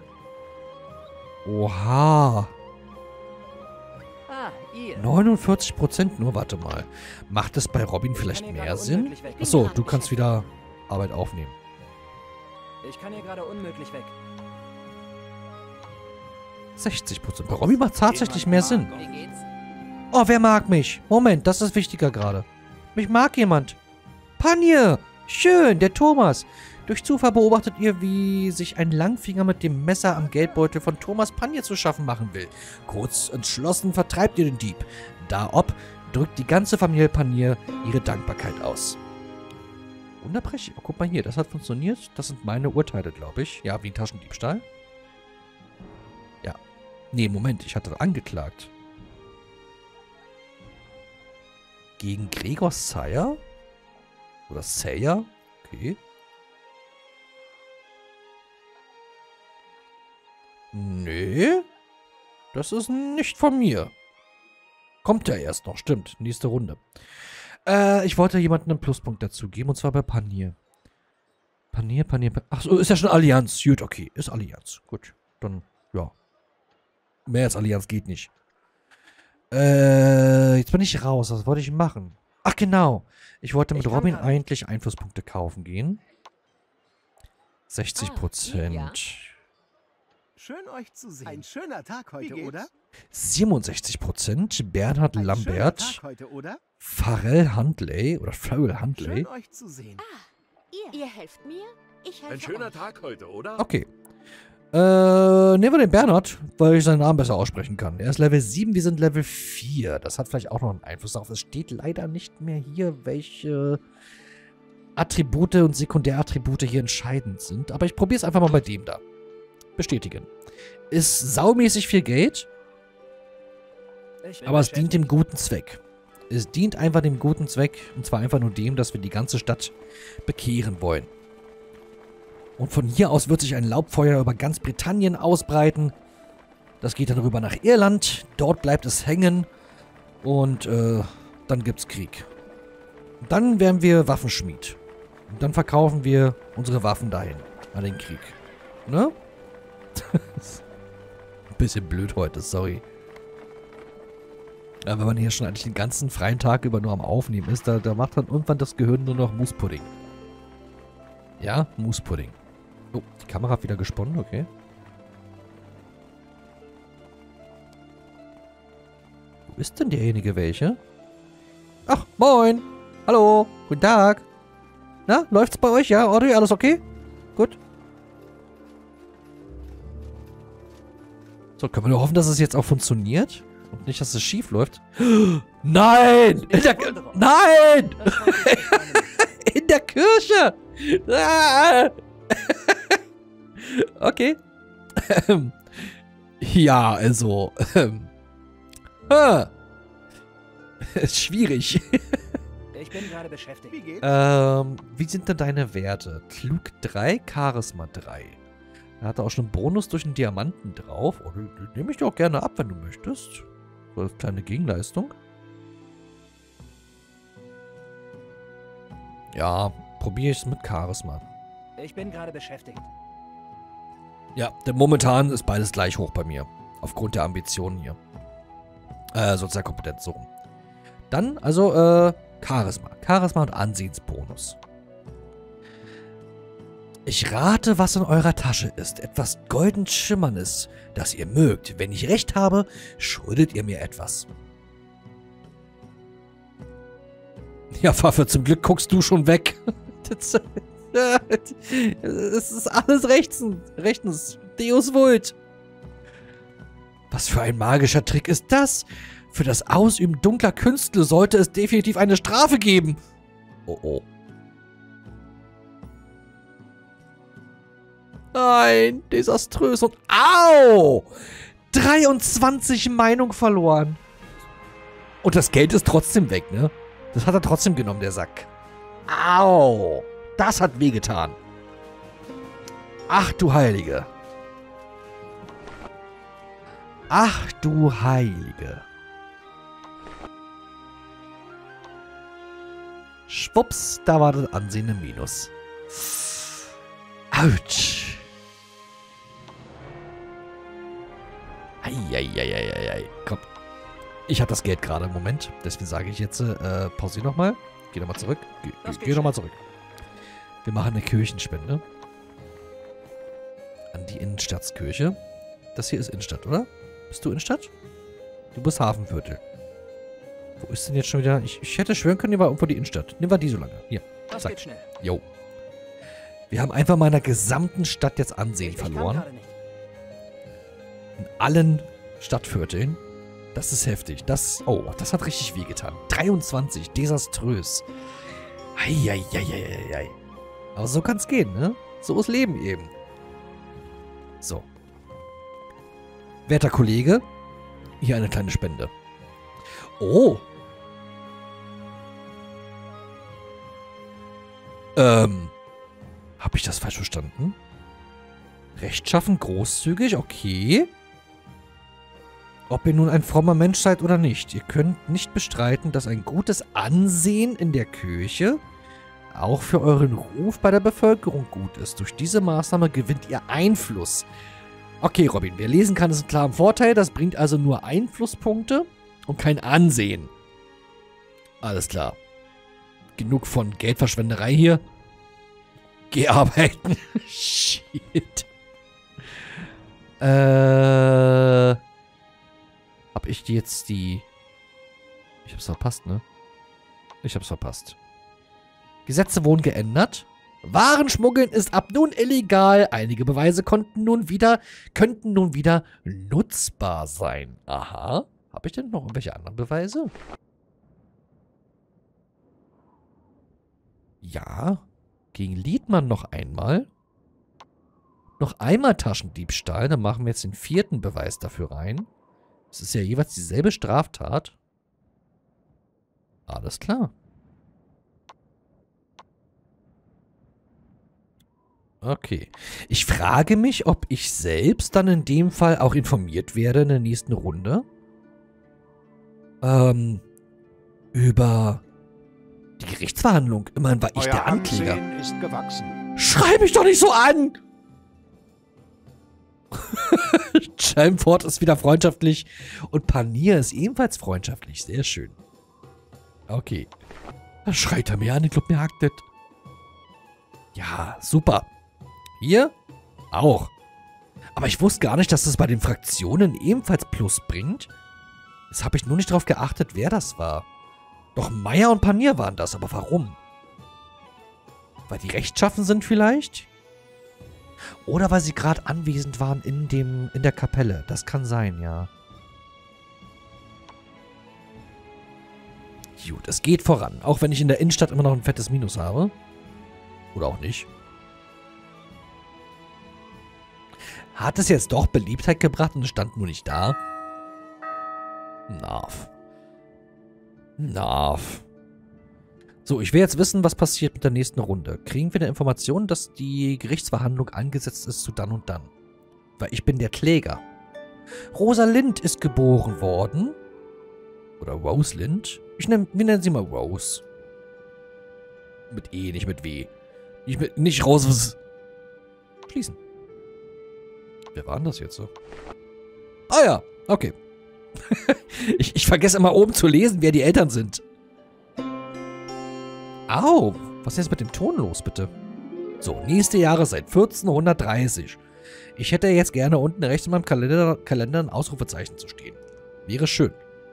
Oha. Ah, ihr. 49% nur, warte mal. Macht es bei Robin vielleicht mehr Sinn? Achso, du kannst wieder Arbeit aufnehmen. Ich kann hier gerade unmöglich weg. 60%. Bei Robin macht es tatsächlich mehr Sinn. Wie geht's? Oh, wer mag mich? Moment, das ist wichtiger gerade. Mich mag jemand. Panje! Schön, der Thomas. Durch Zufall beobachtet ihr, wie sich ein Langfinger mit dem Messer am Geldbeutel von Thomas Panje zu schaffen machen will. Kurz entschlossen vertreibt ihr den Dieb. Da ob, drückt die ganze Familie Panje ihre Dankbarkeit aus. Wunderprächtig. Oh, guck mal hier, das hat funktioniert. Das sind meine Urteile, glaube ich. Ja, wie ein Taschendiebstahl. Ja. Nee, Moment, ich hatte angeklagt. Gegen Gregor Sire? Oder Saya? Okay. Nee. Das ist nicht von mir. Kommt ja erst noch, stimmt. Nächste Runde. Ich wollte jemandem einen Pluspunkt dazu geben, und zwar bei Panier. Panier. Achso, ist ja schon Allianz. Gut, okay. Ist Allianz. Gut. Dann, ja. Mehr als Allianz geht nicht. Jetzt bin ich raus. Was wollte ich machen? Ach, genau. Ich wollte mit Robin eigentlich Einflusspunkte kaufen gehen. 60%. Ja. Schön euch zu sehen. Ein schöner Tag heute, oder? 67%. Bernhard Ein schöner Lambert. Tag heute, oder? Pharrell Huntley. Oder Pharrell Huntley. Schön euch zu sehen. Ihr helft mir, ich helfe Ein schöner euch. Tag heute, oder? Okay. Nehmen wir den Bernhard, weil ich seinen Namen besser aussprechen kann. Er ist Level 7, wir sind Level 4. Das hat vielleicht auch noch einen Einfluss darauf. Es steht leider nicht mehr hier, welche Attribute und Sekundärattribute hier entscheidend sind. Aber ich probiere es einfach mal bei dem da. Bestätigen. Ist saumäßig viel Geld, aber es dient dem guten Zweck. Es dient einfach dem guten Zweck, und zwar einfach nur dem, dass wir die ganze Stadt bekehren wollen. Und von hier aus wird sich ein Laubfeuer über ganz Britannien ausbreiten. Das geht dann rüber nach Irland. Dort bleibt es hängen. Und dann gibt's Krieg. Und dann werden wir Waffenschmied. Und dann verkaufen wir unsere Waffen dahin. An den Krieg. Ne? Ein bisschen blöd heute, sorry. Aber wenn man hier schon eigentlich den ganzen freien Tag über nur am Aufnehmen ist, da macht dann irgendwann das Gehirn nur noch Moospudding. Ja, Moospudding. Oh, die Kamera hat wieder gesponnen, okay. Wo ist denn derjenige welche? Ach, moin. Hallo, guten Tag. Na, läuft's bei euch? Ja, Audrey, alles okay? Gut. So, können wir nur hoffen, dass es jetzt auch funktioniert? Und nicht, dass es schief läuft. Nein! Nein! In der Kirche! Ah! Okay. Ja, also. Ist schwierig. Ich bin gerade beschäftigt. Wie geht's? Wie sind denn deine Werte? Klug 3, Charisma 3. Er hatte auch schon einen Bonus durch einen Diamanten drauf. Oh, den nehme ich dir auch gerne ab, wenn du möchtest. So als kleine Gegenleistung. Ja, probiere ich es mit Charisma. Ich bin gerade beschäftigt. Ja, denn momentan ist beides gleich hoch bei mir. Aufgrund der Ambitionen hier. Sozialkompetenz, so rum. Dann, also, Charisma. Charisma und Ansehensbonus. Ich rate, was in eurer Tasche ist. Etwas golden Schimmerndes, das ihr mögt. Wenn ich recht habe, schuldet ihr mir etwas. Ja, Pfaffe, zum Glück guckst du schon weg. Es ist alles rechtens. Deus Vult. Was für ein magischer Trick ist das? Für das Ausüben dunkler Künste sollte es definitiv eine Strafe geben. Oh oh. Nein, desaströs und au! 23 Meinung verloren. Und das Geld ist trotzdem weg, ne? Das hat er trotzdem genommen, der Sack. Au! Das hat wehgetan. Ach du Heilige. Ach du Heilige. Schwupps, da war das Ansehen im Minus. Autsch. Eieieiei. Komm. Ich habe das Geld gerade im Moment. Deswegen sage ich jetzt, pausier nochmal. Geh nochmal zurück. Geh nochmal zurück. Wir machen eine Kirchenspende. An die Innenstadtkirche. Das hier ist Innenstadt, oder? Bist du Innenstadt? Du bist Hafenviertel. Wo ist denn jetzt schon wieder? Ich hätte schwören können, hier war irgendwo die Innenstadt. Nehmen wir die so lange. Hier. Das Zack. geht schnell. Jo. Wir haben einfach mal in der gesamten Stadt jetzt Ansehen Ich kann verloren. gerade nicht. In allen Stadtvierteln. Das ist heftig. Oh, das hat richtig wehgetan. 23. Desaströs. Eieieiei. Aber so kann's gehen, ne? So ist Leben eben. So. Werter Kollege, hier eine kleine Spende. Oh. Habe ich das falsch verstanden? Rechtschaffen, großzügig, okay. Ob ihr nun ein frommer Mensch seid oder nicht, ihr könnt nicht bestreiten, dass ein gutes Ansehen in der Kirche auch für euren Ruf bei der Bevölkerung gut ist. Durch diese Maßnahme gewinnt ihr Einfluss. Okay, Robin, wer lesen kann, ist ein klarer Vorteil. Das bringt also nur Einflusspunkte und kein Ansehen. Alles klar. Genug von Geldverschwenderei hier. Geh arbeiten. Shit. Hab ich jetzt die... Ich hab's verpasst, ne? Ich hab's verpasst. Gesetze wurden geändert. Warenschmuggeln ist ab nun illegal. Einige Beweise könnten nun wieder nutzbar sein. Aha. Habe ich denn noch irgendwelche anderen Beweise? Ja. Gegen Liedmann noch einmal. Noch einmal Taschendiebstahl. Dann machen wir jetzt den 4. Beweis dafür rein. Das ist ja jeweils dieselbe Straftat. Alles klar. Okay. Ich frage mich, ob ich selbst dann in dem Fall auch informiert werde in der nächsten Runde. Über die Gerichtsverhandlung. Immerhin war ich Euer der Ankläger. Ansehen ist gewachsen. Schrei mich doch nicht so an! Chelmford ist wieder freundschaftlich und Panier ist ebenfalls freundschaftlich. Sehr schön. Okay. Dann schreit er mir an, ich glaub, mir hackt das. Ja, super. Hier auch. Aber ich wusste gar nicht, dass das bei den Fraktionen ebenfalls Plus bringt. Jetzt habe ich nur nicht darauf geachtet, wer das war. Doch Meier und Panier waren das, aber warum? Weil die rechtschaffen sind vielleicht? Oder weil sie gerade anwesend waren in der Kapelle. Das kann sein, ja. Gut, es geht voran. Auch wenn ich in der Innenstadt immer noch ein fettes Minus habe. Oder auch nicht. Hat es jetzt doch Beliebtheit gebracht und es stand nur nicht da? Narf. Narf. So, ich will jetzt wissen, was passiert mit der nächsten Runde. Kriegen wir eine Information, dass die Gerichtsverhandlung angesetzt ist zu dann und dann? Weil ich bin der Kläger. Rosalind ist geboren worden. Oder Rosalind. Wir nennen sie mal Rose. Mit E, nicht mit W. Nicht Rose. Schließen. Wer war denn das jetzt so? Ah ja, okay. ich vergesse immer oben zu lesen, wer die Eltern sind. Au, was ist jetzt mit dem Ton los, bitte? So, nächste Jahreszeit, 1430. Ich hätte jetzt gerne unten rechts in meinem Kalender ein Ausrufezeichen zu stehen. Wäre schön.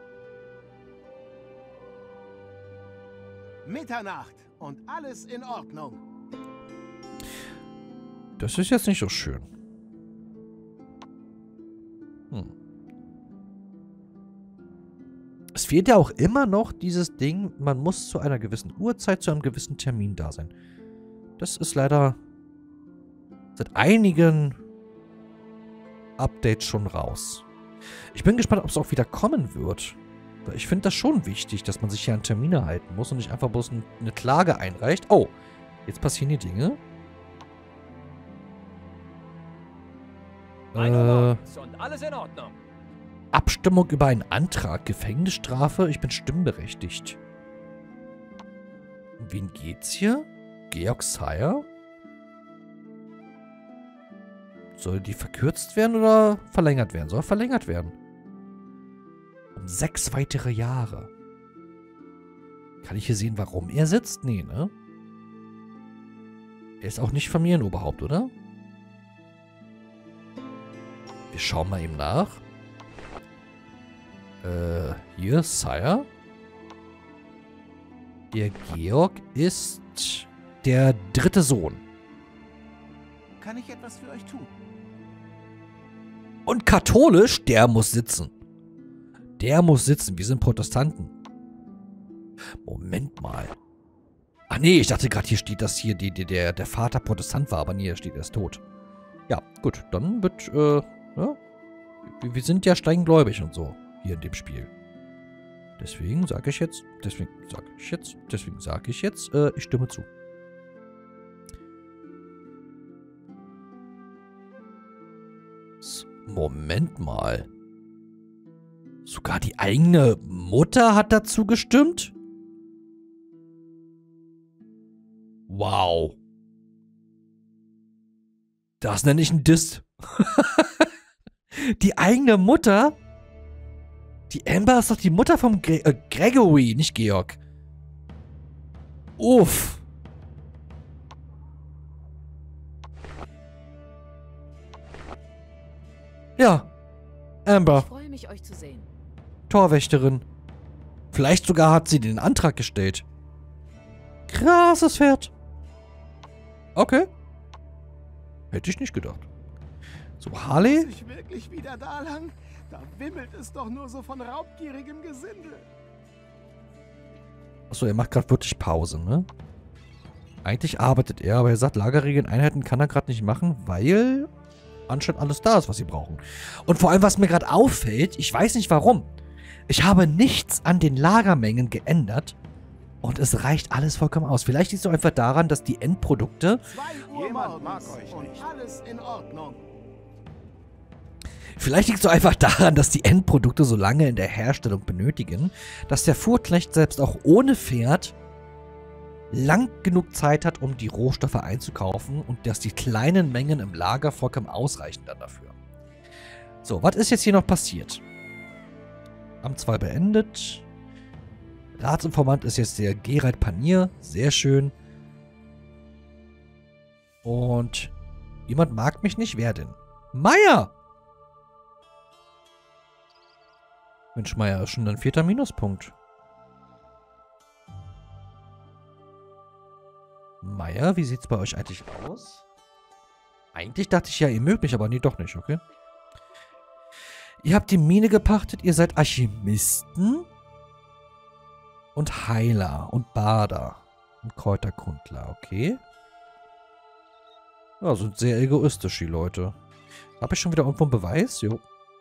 Mitternacht und alles in Ordnung. Das ist jetzt nicht so schön. Es fehlt ja auch immer noch dieses Ding, man muss zu einer gewissen Uhrzeit, zu einem gewissen Termin da sein. Das ist leider seit einigen Updates schon raus. Ich bin gespannt, ob es auch wieder kommen wird. Weil ich finde das schon wichtig, dass man sich hier an Termine halten muss und nicht einfach bloß eine Klage einreicht. Oh, jetzt passieren die Dinge. Und alles in Ordnung. Abstimmung über einen Antrag. Gefängnisstrafe. Ich bin stimmberechtigt. Um wen geht's hier? Georg Sire? Soll die verkürzt werden oder verlängert werden? Soll verlängert werden. Um 6 weitere Jahre. Kann ich hier sehen, warum er sitzt? Nee, ne? Er ist auch nicht Familienoberhaupt, oder? Wir schauen mal eben nach. Hier, Sire. Der Georg ist der 3. Sohn. Kann ich etwas für euch tun? Und katholisch, der muss sitzen. Der muss sitzen. Wir sind Protestanten. Moment mal. Ach nee, ich dachte gerade, hier steht, dass hier der Vater Protestant war, aber nee, hier steht, er ist tot. Ja, gut, dann wird, ja, wir sind ja steingläubig und so hier in dem Spiel. Deswegen sage ich jetzt, ich stimme zu. Moment mal. Sogar die eigene Mutter hat dazu gestimmt? Wow. Das nenne ich einen Diss. Die eigene Mutter? Die Amber ist doch die Mutter vom Gregory, nicht Georg. Uff. Ja. Amber. Ich freue mich, euch zu sehen. Torwächterin. Vielleicht sogar hat sie den Antrag gestellt. Krasses Pferd. Okay. Hätte ich nicht gedacht. So, Harley? Muss ich wirklich wieder da lang? Da wimmelt es doch nur so von raubgierigem Gesindel. Achso, er macht gerade wirklich Pause, ne? Eigentlich arbeitet er, aber er sagt, Lagerregeln-Einheiten kann er gerade nicht machen, weil anscheinend alles da ist, was sie brauchen. Und vor allem, was mir gerade auffällt, ich weiß nicht warum. Ich habe nichts an den Lagermengen geändert und es reicht alles vollkommen aus. Vielleicht liegt es doch einfach daran, dass die Endprodukte... 2 Uhr Jemand mag morgens euch und nicht. alles in Ordnung. Vielleicht liegt es doch einfach daran, dass die Endprodukte so lange in der Herstellung benötigen, dass der Fuhrknecht selbst auch ohne Pferd lang genug Zeit hat, um die Rohstoffe einzukaufen und dass die kleinen Mengen im Lager vollkommen ausreichen dann dafür. So, was ist jetzt hier noch passiert? Amt 2 beendet. Ratsinformant ist jetzt der Gerald Panier. Sehr schön. Und jemand mag mich nicht. Wer denn? Meier! Mensch, Meier ist schon ein 4. Minuspunkt. Meier, wie sieht's bei euch eigentlich aus? Eigentlich dachte ich ja, ihr mögt mich, aber nee, doch nicht, okay? Ihr habt die Mine gepachtet, ihr seid Alchemisten und Heiler und Bader und Kräuterkundler, okay? Ja, sind sehr egoistisch, die Leute. Habe ich schon wieder irgendwo einen Beweis? Jo.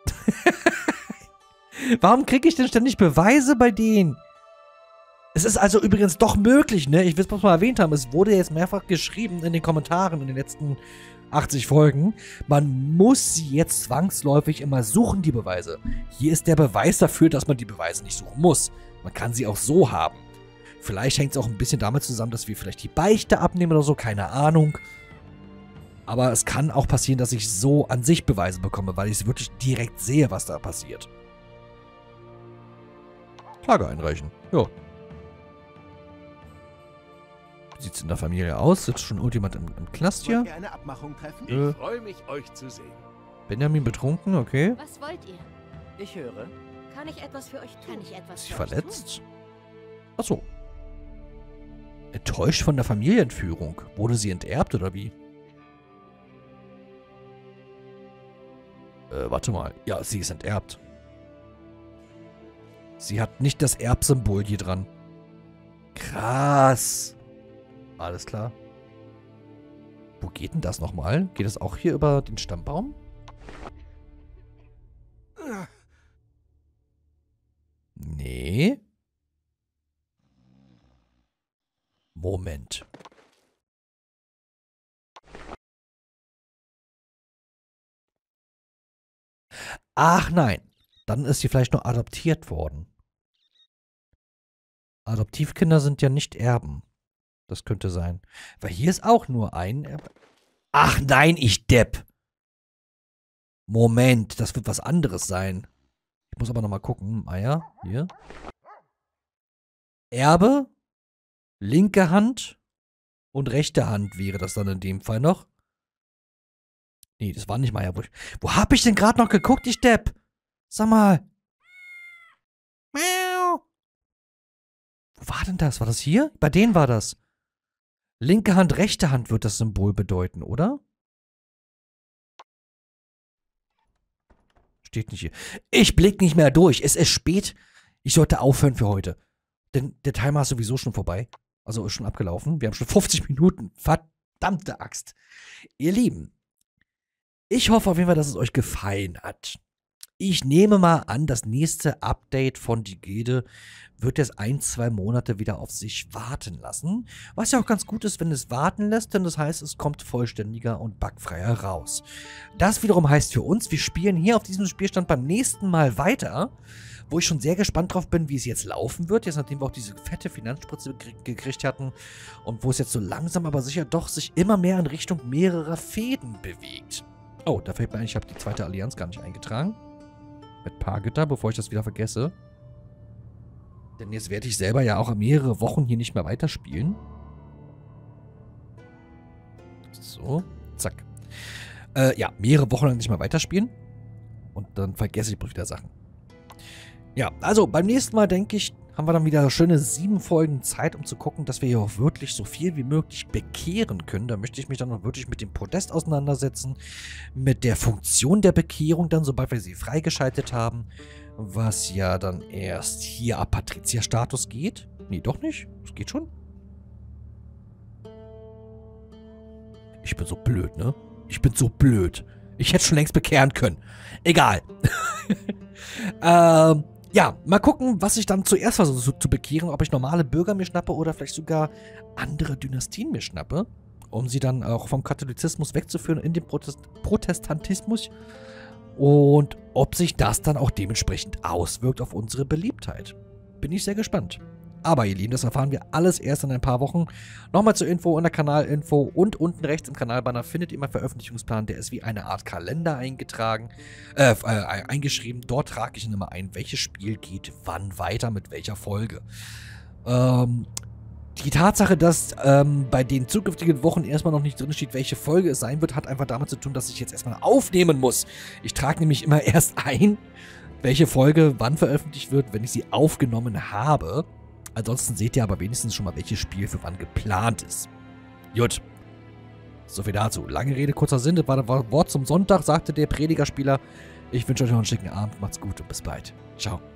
Warum kriege ich denn ständig Beweise bei denen? Es ist also übrigens doch möglich, ne? Ich will es bloß mal erwähnt haben. Es wurde jetzt mehrfach geschrieben in den Kommentaren in den letzten 80 Folgen. Man muss sie jetzt zwangsläufig immer suchen, die Beweise. Hier ist der Beweis dafür, dass man die Beweise nicht suchen muss. Man kann sie auch so haben. Vielleicht hängt es auch ein bisschen damit zusammen, dass wir vielleicht die Beichte abnehmen oder so. Keine Ahnung. Aber es kann auch passieren, dass ich so an sich Beweise bekomme, weil ich es wirklich direkt sehe, was da passiert. Klage einreichen. Ja. Wie sieht es in der Familie aus? Sitzt schon irgendjemand im Knast hier? Wollt ihr eine Abmachung treffen? Ich freue mich, euch zu sehen. Benjamin betrunken, okay. Was wollt ihr? Ich höre. Kann ich etwas für euch tun? Kann ich etwas Ist sie verletzt? Achso. Enttäuscht von der Familienführung. Wurde sie enterbt oder wie? Warte mal. Ja, sie ist enterbt. Sie hat nicht das Erbsymbol hier dran. Krass. Alles klar. Wo geht denn das nochmal? Geht das auch hier über den Stammbaum? Nee. Moment. Ach nein. Dann ist sie vielleicht nur adoptiert worden. Adoptivkinder sind ja nicht Erben. Das könnte sein. Weil hier ist auch nur ein Erbe. Ach nein, ich Depp. Moment, das wird was anderes sein. Ich muss aber nochmal gucken. Meier, hier. Erbe, linke Hand und rechte Hand wäre das dann in dem Fall noch. Nee, das war nicht Meier. Wo hab ich denn gerade noch geguckt, ich Depp? Sag mal. Miau. Wo war denn das? War das hier? Bei denen war das. Linke Hand, rechte Hand wird das Symbol bedeuten, oder? Steht nicht hier. Ich blick nicht mehr durch. Es ist spät. Ich sollte aufhören für heute. Denn der Timer ist sowieso schon vorbei. Also ist schon abgelaufen. Wir haben schon 50 Minuten. Verdammte Axt. Ihr Lieben, ich hoffe auf jeden Fall, dass es euch gefallen hat. Ich nehme mal an, das nächste Update von die Gilde wird jetzt 1-2 Monate wieder auf sich warten lassen. Was ja auch ganz gut ist, wenn es warten lässt, denn das heißt, es kommt vollständiger und bugfreier raus. Das wiederum heißt für uns, wir spielen hier auf diesem Spielstand beim nächsten Mal weiter, wo ich schon sehr gespannt drauf bin, wie es jetzt laufen wird. Jetzt, nachdem wir auch diese fette Finanzspritze gekriegt hatten und wo es jetzt so langsam aber sicher doch sich immer mehr in Richtung mehrerer Fäden bewegt. Oh, da fällt mir ein, ich habe die zweite Allianz gar nicht eingetragen. Mit Pargüter, bevor ich das wieder vergesse. Denn jetzt werde ich selber ja auch mehrere Wochen hier nicht mehr weiterspielen. So, zack. Ja, mehrere Wochen lang nicht mehr weiterspielen. Und dann vergesse ich wieder Sachen. Ja, also beim nächsten Mal, denke ich, haben wir dann wieder schöne 7 Folgen Zeit, um zu gucken, dass wir hier auch wirklich so viel wie möglich bekehren können. Da möchte ich mich dann auch wirklich mit dem Podest auseinandersetzen, mit der Funktion der Bekehrung dann, sobald wir sie freigeschaltet haben, was ja dann erst hier ab Patrizia-Status geht. Nee, doch nicht. Das geht schon. Ich bin so blöd, ne? Ich bin so blöd. Ich hätte schon längst bekehren können. Egal. Ja, mal gucken, was ich dann zuerst versuche zu bekehren, ob ich normale Bürger mir schnappe oder vielleicht sogar andere Dynastien mir schnappe, um sie dann auch vom Katholizismus wegzuführen in den Protestantismus und ob sich das dann auch dementsprechend auswirkt auf unsere Beliebtheit. Bin ich sehr gespannt. Aber ihr Lieben, das erfahren wir alles erst in ein paar Wochen. Nochmal zur Info in der Kanalinfo und unten rechts im Kanalbanner findet ihr meinen Veröffentlichungsplan. Der ist wie eine Art Kalender eingetragen, eingeschrieben. Dort trage ich immer ein, welches Spiel geht wann weiter, mit welcher Folge. Die Tatsache, dass bei den zukünftigen Wochen erstmal noch nicht drin steht, welche Folge es sein wird, hat einfach damit zu tun, dass ich jetzt erstmal aufnehmen muss. Ich trage nämlich immer erst ein, welche Folge wann veröffentlicht wird, wenn ich sie aufgenommen habe. Ansonsten seht ihr aber wenigstens schon mal, welches Spiel für wann geplant ist. Gut. So viel dazu. Lange Rede, kurzer Sinn. Das war das Wort zum Sonntag, sagte der Predigerspieler. Ich wünsche euch noch einen schicken Abend. Macht's gut und bis bald. Ciao.